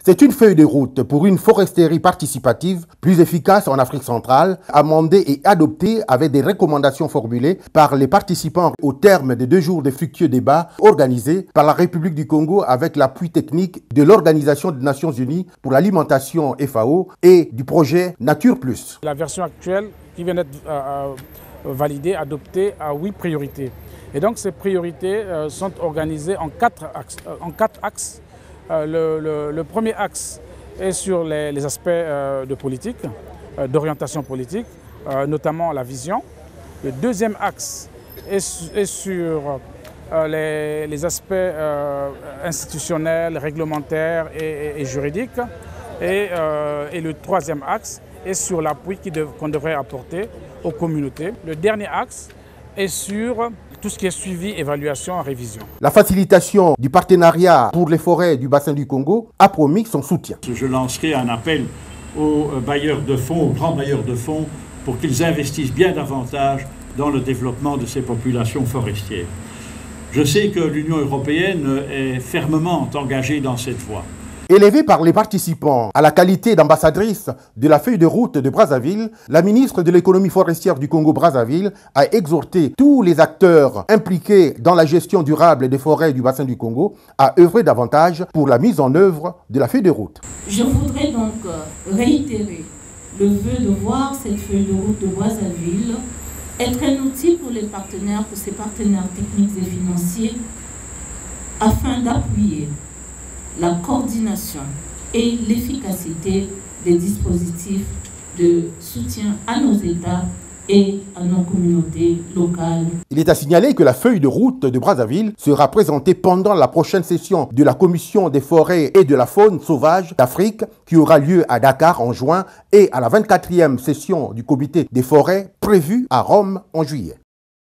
C'est une feuille de route pour une foresterie participative plus efficace en Afrique centrale, amendée et adoptée avec des recommandations formulées par les participants au terme de 2 jours de fructueux débats organisés par la République du Congo avec l'appui technique de l'Organisation des Nations Unies pour l'alimentation FAO et du projet Nature Plus. La version actuelle qui vient d'être validée, adoptée, a 8 priorités. Et donc ces priorités sont organisées en 4 axes. Le premier axe est sur les aspects de politique, d'orientation politique, notamment la vision. Le deuxième axe est sur les aspects institutionnels, réglementaires et juridiques. Et le troisième axe est sur l'appui qu'on devrait apporter aux communautés. Le dernier axe est sur tout ce qui est suivi, évaluation, révision. La facilitation du partenariat pour les forêts du bassin du Congo a promis son soutien. Je lancerai un appel aux bailleurs de fonds, aux grands bailleurs de fonds, pour qu'ils investissent bien davantage dans le développement de ces populations forestières. Je sais que l'Union européenne est fermement engagée dans cette voie. Élevée par les participants à la qualité d'ambassadrice de la feuille de route de Brazzaville, la ministre de l'économie forestière du Congo-Brazzaville a exhorté tous les acteurs impliqués dans la gestion durable des forêts du bassin du Congo à œuvrer davantage pour la mise en œuvre de la feuille de route. Je voudrais donc réitérer le vœu de voir cette feuille de route de Brazzaville être un outil pour les partenaires, pour ces partenaires techniques et financiers, afin d'appuyer la coordination et l'efficacité des dispositifs de soutien à nos États et à nos communautés locales. Il est à signaler que la feuille de route de Brazzaville sera présentée pendant la prochaine session de la Commission des forêts et de la faune sauvage d'Afrique qui aura lieu à Dakar en juin et à la 24e session du Comité des forêts prévue à Rome en juillet.